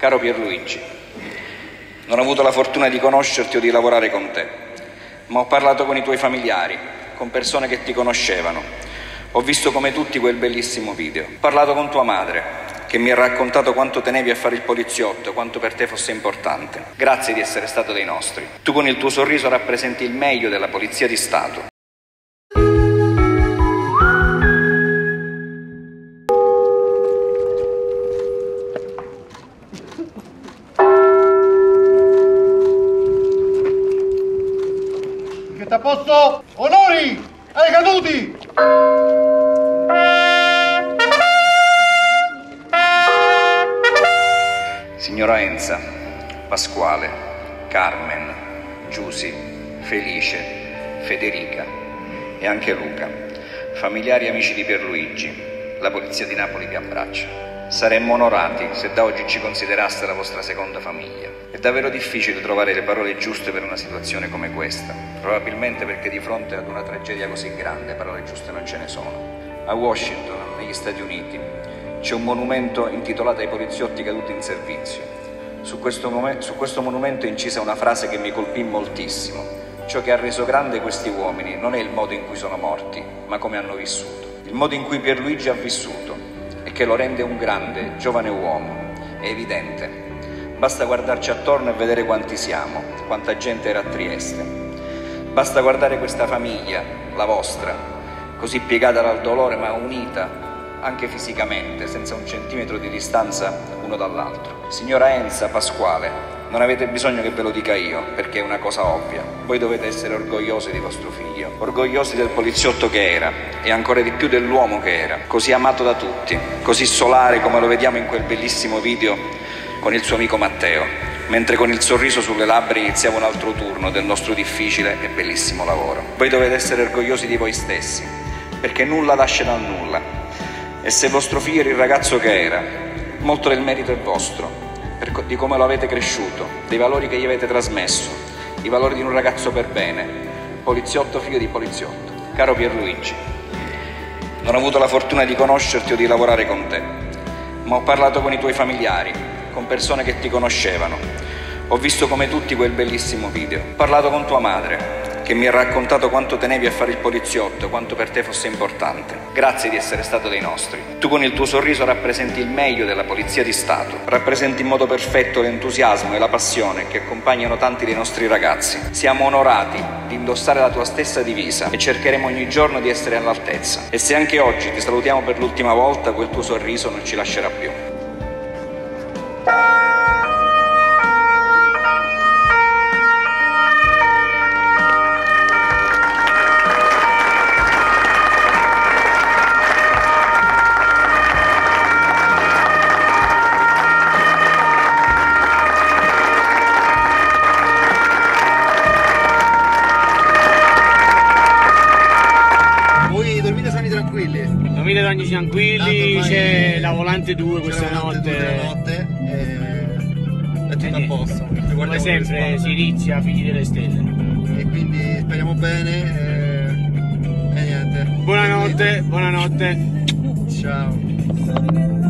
Caro Pierluigi, non ho avuto la fortuna di conoscerti o di lavorare con te, ma ho parlato con i tuoi familiari, con persone che ti conoscevano. Ho visto come tutti quel bellissimo video. Ho parlato con tua madre, che mi ha raccontato quanto tenevi a fare il poliziotto, quanto per te fosse importante. Grazie di essere stato dei nostri. Tu con il tuo sorriso rappresenti il meglio della Polizia di Stato. A posto? Onori ai caduti! Signora Enza, Pasquale, Carmen, Giusy, Felice, Federica e anche Luca, familiari e amici di Pierluigi, la Polizia di Napoli vi abbraccia. Saremmo onorati se da oggi ci consideraste la vostra seconda famiglia. È davvero difficile trovare le parole giuste per una situazione come questa, probabilmente perché di fronte ad una tragedia così grande parole giuste non ce ne sono. A Washington, negli Stati Uniti, c'è un monumento intitolato ai poliziotti caduti in servizio. Su questo monumento è incisa una frase che mi colpì moltissimo. Ciò che ha reso grande questi uomini non è il modo in cui sono morti, ma come hanno vissuto. Il modo in cui Pierluigi ha vissuto e che lo rende un grande, giovane uomo. È evidente. Basta guardarci attorno e vedere quanti siamo, quanta gente era a Trieste. Basta guardare questa famiglia, la vostra, così piegata dal dolore ma unita anche fisicamente, senza un centimetro di distanza uno dall'altro. Signora Enza, Pasquale, non avete bisogno che ve lo dica io, perché è una cosa ovvia. Voi dovete essere orgogliosi di vostro figlio, orgogliosi del poliziotto che era e ancora di più dell'uomo che era, così amato da tutti, così solare come lo vediamo in quel bellissimo video con il suo amico Matteo, mentre con il sorriso sulle labbra iniziava un altro turno del nostro difficile e bellissimo lavoro. Voi dovete essere orgogliosi di voi stessi, perché nulla nasce dal nulla. E se vostro figlio era il ragazzo che era, molto del merito è vostro, di come lo avete cresciuto, dei valori che gli avete trasmesso, i valori di un ragazzo per bene, poliziotto figlio di poliziotto. Caro Pierluigi, non ho avuto la fortuna di conoscerti o di lavorare con te, ma ho parlato con i tuoi familiari, con persone che ti conoscevano. Ho visto come tutti quel bellissimo video. Ho parlato con tua madre, che mi ha raccontato quanto tenevi a fare il poliziotto, quanto per te fosse importante. Grazie di essere stato dei nostri. Tu con il tuo sorriso rappresenti il meglio della Polizia di Stato. Rappresenti in modo perfetto l'entusiasmo e la passione che accompagnano tanti dei nostri ragazzi. Siamo onorati di indossare la tua stessa divisa e cercheremo ogni giorno di essere all'altezza. E se anche oggi ti salutiamo per l'ultima volta, quel tuo sorriso non ci lascerà più. Dormite ogni tranquilli, c'è la volante 2 questa notte. È tutto a posto. Come sempre si inizia figli delle stelle. E quindi speriamo bene e niente. Buonanotte, buonanotte. Ciao.